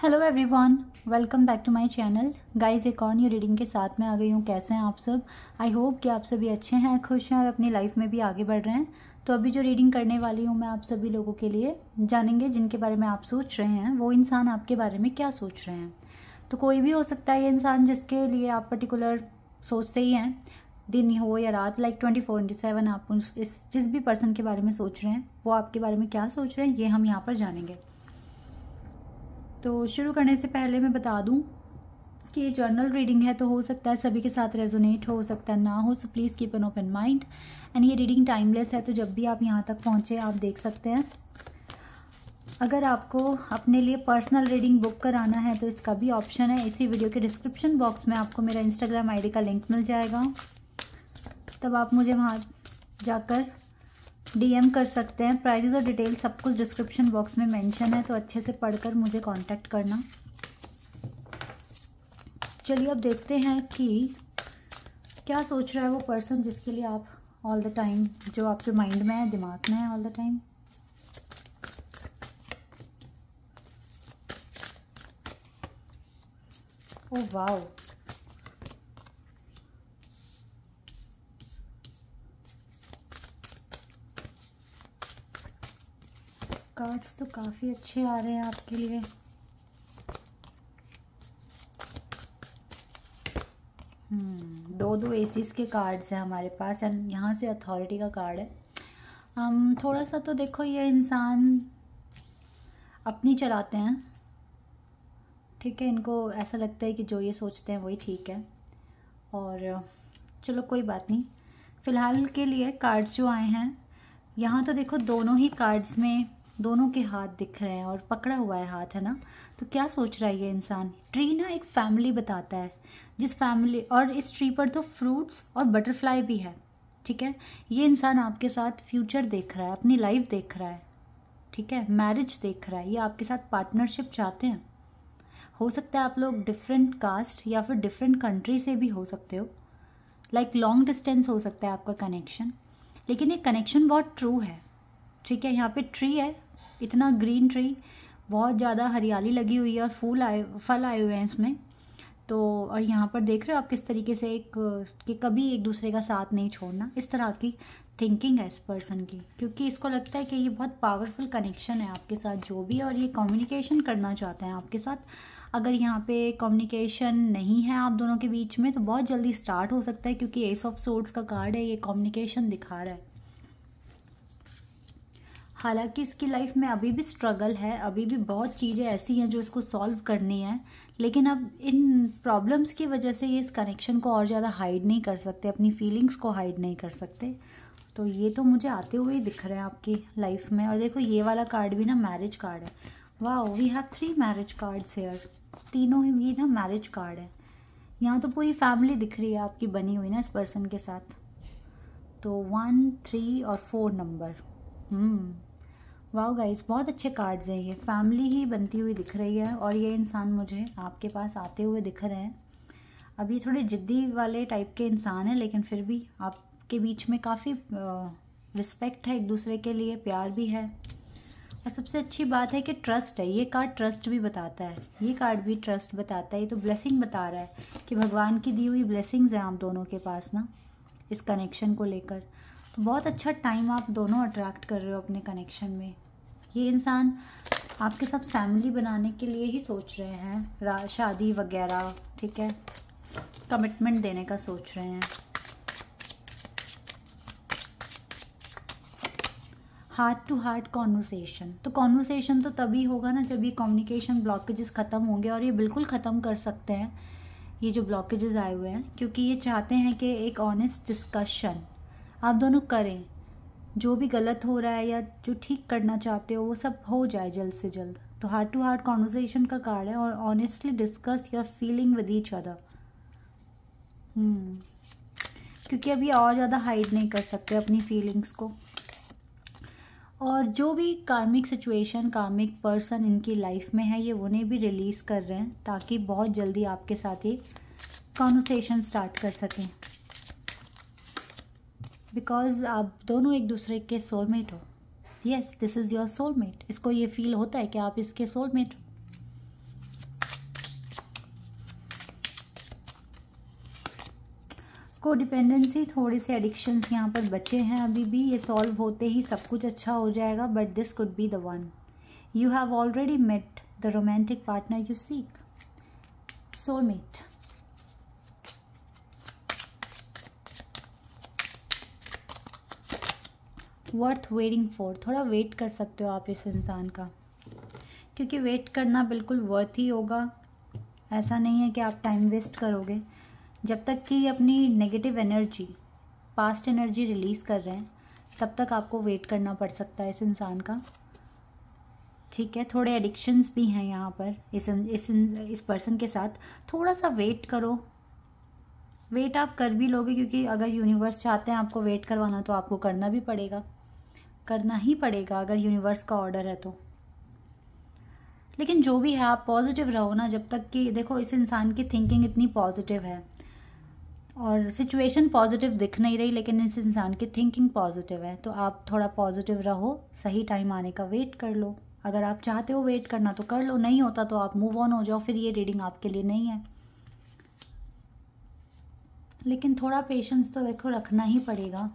Hello everyone, welcome back to my channel. Guys, एक और new reading के साथ में आ गई हूँ। कैसे हैं आप सब? आई होप कि आप सभी अच्छे हैं, खुश हैं और अपनी लाइफ में भी आगे बढ़ रहे हैं। तो अभी जो रीडिंग करने वाली हूँ मैं आप सभी लोगों के लिए, जानेंगे जिनके बारे में आप सोच रहे हैं वो इंसान आपके बारे में क्या सोच रहे हैं। तो कोई भी हो सकता है ये इंसान जिसके लिए आप पर्टिकुलर सोचते ही हैं, दिन हो या रात, लाइक 24/7 आप जिस भी पर्सन के बारे में सोच रहे हैं वो आपके बारे में क्या सोच रहे हैं ये हम यहाँ पर जानेंगे। तो शुरू करने से पहले मैं बता दूं कि ये जर्नल रीडिंग है, तो हो सकता है सभी के साथ रेजोनेट हो सकता है ना हो, so please keep an open mind. And ये रीडिंग टाइमलेस है, तो जब भी आप यहाँ तक पहुँचे आप देख सकते हैं। अगर आपको अपने लिए पर्सनल रीडिंग बुक कराना है तो इसका भी ऑप्शन है। इसी वीडियो के डिस्क्रिप्शन बॉक्स में आपको मेरा इंस्टाग्राम आईडी का लिंक मिल जाएगा, तब आप मुझे वहाँ जाकर DM कर सकते हैं। प्राइजेस और डिटेल सब कुछ डिस्क्रिप्शन बॉक्स में मेंशन है, तो अच्छे से पढ़कर मुझे कांटेक्ट करना। चलिए अब देखते हैं कि क्या सोच रहा है वो पर्सन जिसके लिए आप ऑल द टाइम, जो आपके माइंड में है, दिमाग में है all the time. Oh wow, cards तो काफ़ी अच्छे आ रहे हैं आपके लिए। दो एसीज के कार्ड्स हैं हमारे पास एंड यहाँ से अथॉरिटी का कार्ड है। थोड़ा सा तो देखो, ये इंसान अपनी चलाते हैं, ठीक है। इनको ऐसा लगता है कि जो ये सोचते हैं वही ठीक है, और चलो कोई बात नहीं। फ़िलहाल के लिए कार्ड्स जो आए हैं यहाँ, तो देखो दोनों ही कार्ड्स में दोनों के हाथ दिख रहे हैं और पकड़ा हुआ है हाथ, है ना। तो क्या सोच रहा है ये इंसान? ट्री ना एक फैमिली बताता है, जिस फैमिली, और इस ट्री पर तो फ्रूट्स और बटरफ्लाई भी है, ठीक है। ये इंसान आपके साथ फ्यूचर देख रहा है, अपनी लाइफ देख रहा है, ठीक है। मैरिज देख रहा है, ये आपके साथ पार्टनरशिप चाहते हैं। हो सकता है आप लोग डिफरेंट कास्ट या फिर डिफरेंट कंट्री से भी हो सकते हो, लाइक लॉन्ग डिस्टेंस हो सकता है आपका कनेक्शन, लेकिन ये कनेक्शन बहुत ट्रू है, ठीक है। यहाँ पे ट्री है, इतना ग्रीन ट्री, बहुत ज़्यादा हरियाली लगी हुई है और फल आए हुए हैं इसमें। तो और यहाँ पर देख रहे हो आप किस तरीके से कि कभी एक दूसरे का साथ नहीं छोड़ना, इस तरह की थिंकिंग है इस पर्सन की, क्योंकि इसको लगता है कि ये बहुत पावरफुल कनेक्शन है आपके साथ जो भी, और ये कम्युनिकेशन करना चाहते हैं आपके साथ। अगर यहाँ पे कम्युनिकेशन नहीं है आप दोनों के बीच में तो बहुत जल्दी स्टार्ट हो सकता है, क्योंकि एस ऑफ सोर्ड्स का कार्ड है, ये कम्युनिकेशन दिखा रहा है। हालांकि इसकी लाइफ में अभी भी स्ट्रगल है, अभी भी बहुत चीज़ें ऐसी हैं जो इसको सॉल्व करनी है, लेकिन अब इन प्रॉब्लम्स की वजह से ये इस कनेक्शन को और ज़्यादा हाइड नहीं कर सकते, अपनी फीलिंग्स को हाइड नहीं कर सकते। तो ये तो मुझे आते हुए ही दिख रहे हैं आपकी लाइफ में। और देखो ये वाला कार्ड भी ना मैरिज कार्ड है। Wow, we have 3 marriage cards here. तीनों ही ना मैरिज कार्ड है। यहाँ तो पूरी फैमिली दिख रही है आपकी बनी हुई ना इस पर्सन के साथ। तो 1, 3 और 4 नंबर। वाओ गाइस, बहुत अच्छे कार्ड्स हैं। ये फैमिली ही बनती हुई दिख रही है, और ये इंसान मुझे आपके पास आते हुए दिख रहे हैं। अभी थोड़े जिद्दी वाले टाइप के इंसान हैं, लेकिन फिर भी आपके बीच में काफ़ी रिस्पेक्ट है एक दूसरे के लिए, प्यार भी है। और सबसे अच्छी बात है कि ट्रस्ट है। ये कार्ड ट्रस्ट भी बताता है, ये कार्ड भी ट्रस्ट बताता है। ये तो ब्लेसिंग बता रहा है कि भगवान की दी हुई ब्लेसिंग्स हैं आप दोनों के पास ना, इस कनेक्शन को लेकर। तो बहुत अच्छा टाइम आप दोनों अट्रैक्ट कर रहे हो अपने कनेक्शन में। ये इंसान आपके साथ फैमिली बनाने के लिए ही सोच रहे हैं, शादी वगैरह, ठीक है, कमिटमेंट देने का सोच रहे हैं। हार्ट टू हार्ट कॉन्वर्सेशन, तो कॉन्वर्सेशन तो तभी होगा ना जब ये कम्युनिकेशन ब्लॉकेजेस ख़त्म होंगे, और ये बिल्कुल ख़त्म कर सकते हैं ये जो ब्लॉकेजेस आए हुए हैं, क्योंकि ये चाहते हैं कि एक ऑनेस्ट डिस्कशन आप दोनों करें। जो भी गलत हो रहा है या जो ठीक करना चाहते हो वो सब हो जाए जल्द से जल्द। तो हार्ट टू हार्ट कॉन्वर्सेशन का कार्ड है, और honestly discuss your feeling with each other. क्योंकि अभी और ज़्यादा हाइड नहीं कर सकते अपनी फीलिंग्स को। और जो भी कार्मिक सिचुएशन, कार्मिक पर्सन इनकी लाइफ में है, ये उन्हें भी रिलीज़ कर रहे हैं, ताकि बहुत जल्दी आपके साथ ये कॉन्वर्सेशन स्टार्ट कर सकें। बिकॉज आप दोनों एक दूसरे के सोलमेट हो। Yes, this is your soulmate. इसको ये फील होता है कि आप इसके सोलमेट हो। कोडिपेंडेंसी, थोड़े से एडिक्शंस यहाँ पर बचे हैं अभी भी। ये सॉल्व होते ही सब कुछ अच्छा हो जाएगा, but this could be the one. You have already met the romantic partner you seek, soulmate. Worth waiting for, थोड़ा वेट कर सकते हो आप इस इंसान का, क्योंकि वेट करना बिल्कुल वर्थ ही होगा। ऐसा नहीं है कि आप टाइम वेस्ट करोगे। जब तक कि अपनी negative energy, past energy release कर रहे हैं, तब तक आपको वेट करना पड़ सकता है इस इंसान का। ठीक है, थोड़े एडिक्शंस भी हैं यहाँ पर इस पर्सन के साथ। थोड़ा सा वेट करो। वेट आप कर भी लोगे, क्योंकि अगर यूनिवर्स चाहते हैं आपको वेट करवाना तो आपको करना भी पड़ेगा, करना ही पड़ेगा अगर यूनिवर्स का ऑर्डर है तो। लेकिन जो भी है आप पॉजिटिव रहो ना, जब तक कि देखो इस इंसान की थिंकिंग इतनी पॉजिटिव है और सिचुएशन पॉजिटिव दिख नहीं रही, लेकिन इस इंसान की थिंकिंग पॉजिटिव है। तो आप थोड़ा पॉजिटिव रहो, सही टाइम आने का वेट कर लो। अगर आप चाहते हो वेट करना तो कर लो, नहीं होता तो आप मूव ऑन हो जाओ, फिर ये रीडिंग आपके लिए नहीं है। लेकिन थोड़ा पेशेंस तो देखो रखना ही पड़ेगा।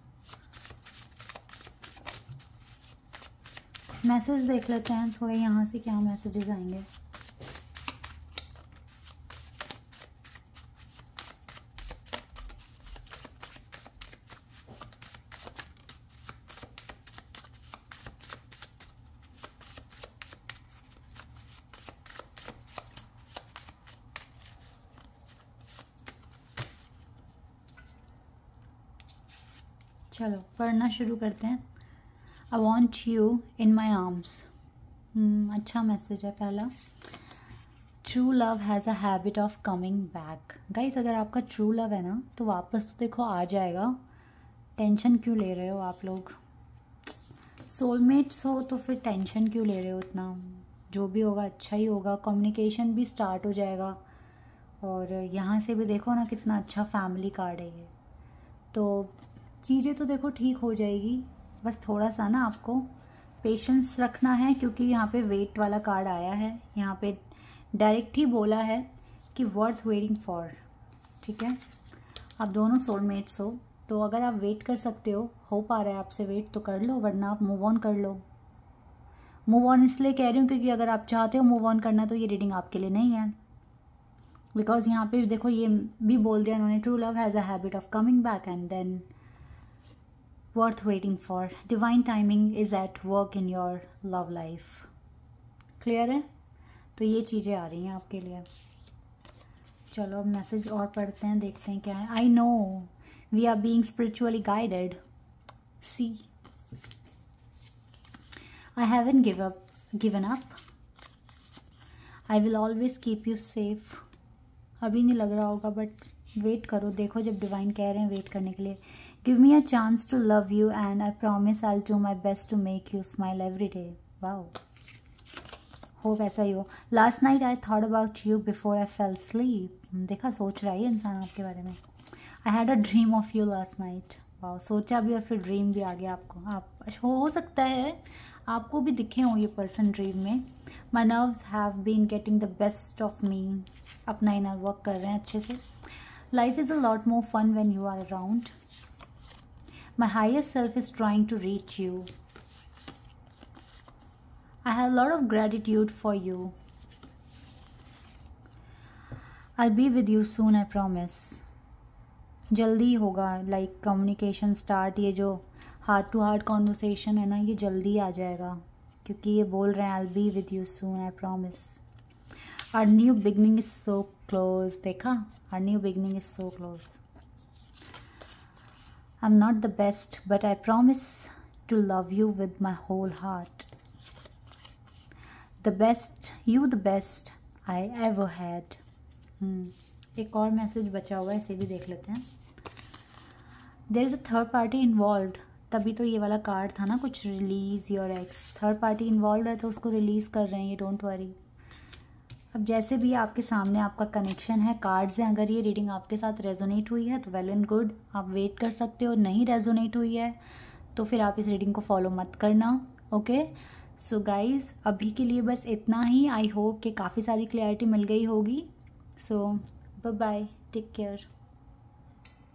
मैसेज देख लेते हैं थोड़े यहाँ से, क्या मैसेजेस आएंगे। चलो पढ़ना शुरू करते हैं। I want you in my arms. अच्छा मैसेज है पहला। True love has a habit of coming back. Guys, अगर आपका ट्रू लव है ना तो वापस तो देखो आ जाएगा। टेंशन क्यों ले रहे हो आप लोग? सोलमेट्स हो तो फिर टेंशन क्यों ले रहे हो इतना? जो भी होगा अच्छा ही होगा। कम्युनिकेशन भी स्टार्ट हो जाएगा। और यहाँ से भी देखो ना कितना अच्छा फैमिली कार्ड है ये। तो चीज़ें तो देखो ठीक हो जाएगी, बस थोड़ा सा ना आपको पेशेंस रखना है, क्योंकि यहाँ पे वेट वाला कार्ड आया है। यहाँ पे डायरेक्ट ही बोला है कि वर्थ वेटिंग फॉर। ठीक है, आप दोनों सोलमेट्स हो, तो अगर आप वेट कर सकते हो पा रहा है आपसे वेट, तो कर लो, वरना आप मूव ऑन कर लो। मूव ऑन इसलिए कह रही हूँ क्योंकि अगर आप चाहते हो मूव ऑन करना तो ये रीडिंग आपके लिए नहीं है। बिकॉज यहाँ पे देखो ये भी बोल दिया उन्होंने, true love has a habit of coming back and then worth waiting for. Divine timing is at work in your love life. Clear है? तो ये चीज़ें आ रही हैं आपके लिए। चलो अब मैसेज और पढ़ते हैं, देखते हैं क्या है। I know we are being spiritually guided. See I haven't given up. I will always keep you safe. अभी नहीं लग रहा होगा, बट वेट करो, देखो जब डिवाइन कह रहे हैं वेट करने के लिए। Give me a chance to love you and I promise I'll do my best to make you smile every day. Wow. Hope ऐसा ही हो। Last night I thought about you before I fell asleep. देखा, सोच रहा है इंसान आपके बारे में। I had a dream of you last night. Wow, सोचा भी और फिर ड्रीम भी आ गया आपको। आप हो सकता है आपको भी दिखे हो ये पर्सन ड्रीम में। My nerves have been getting the best of me. अपना इनर वर्क कर रहे हैं अच्छे से। Life is a lot more fun when you are around. My higher self is trying to reach you. I have a lot of gratitude for you. I'll be with you soon, I promise. जल्दी होगा, like communication start. ये जो heart to heart conversation है ना, ये जल्दी आ जाएगा, क्योंकि ये बोल रहे हैं I'll be with you soon, I promise. Our new beginning is so close. देखा, our new beginning is so close. I'm not the best, but I promise to love you with my whole heart. The best, you the best I ever had. एक और message बचा हुआ है, इसे भी देख लेते हैं। There is a third party involved. तभी तो ये वाला कार्ड था ना कुछ, release your ex. Third party involve है तो उसको रिलीज़ कर रहे हैं ये, डोंट वरी। अब जैसे भी आपके सामने आपका कनेक्शन है, कार्ड्स हैं, अगर ये रीडिंग आपके साथ रेजोनेट हुई है तो वेल एंड गुड, आप वेट कर सकते हो। नहीं रेजोनेट हुई है तो फिर आप इस रीडिंग को फॉलो मत करना। ओके, सो गाइज अभी के लिए बस इतना ही। आई होप कि काफ़ी सारी क्लैरिटी मिल गई होगी। So bye bye, take care.